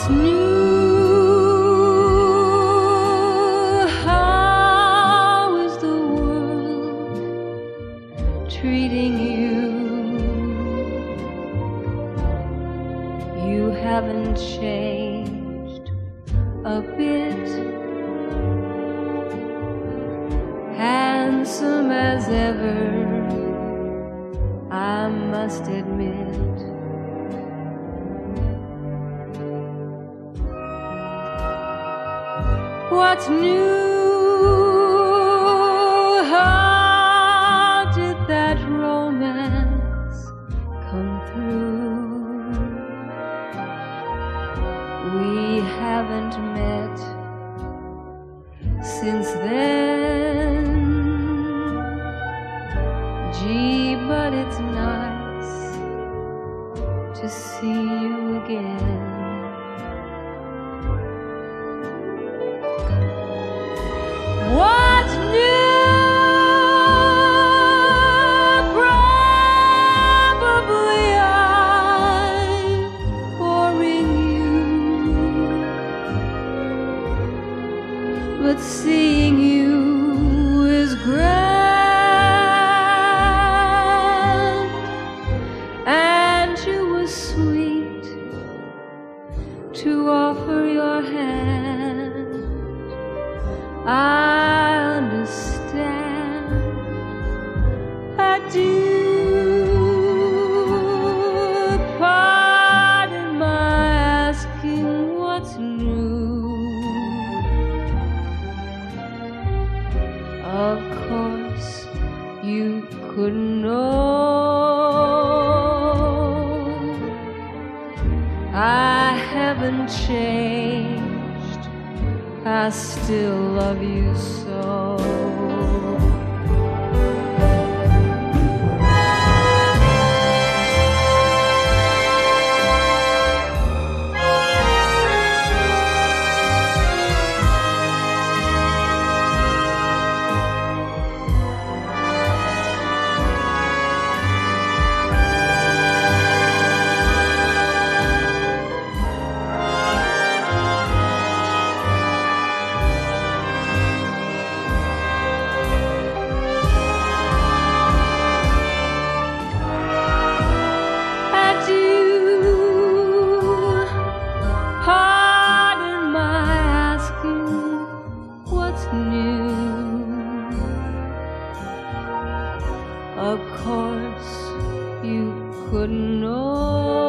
What's new? How is the world treating you? You haven't changed a bit, handsome as ever, I must admit. What's new? How did that romance come through? We haven't met since then. Gee, but it's nice to see you again. What's new? Probably I'm boring you, but seeing you is grand, and you were sweet to offer your hand. I understand, I do. Pardon my asking what's new. Of course you couldn't know I haven't changed, I still love you so. Of course you couldn't know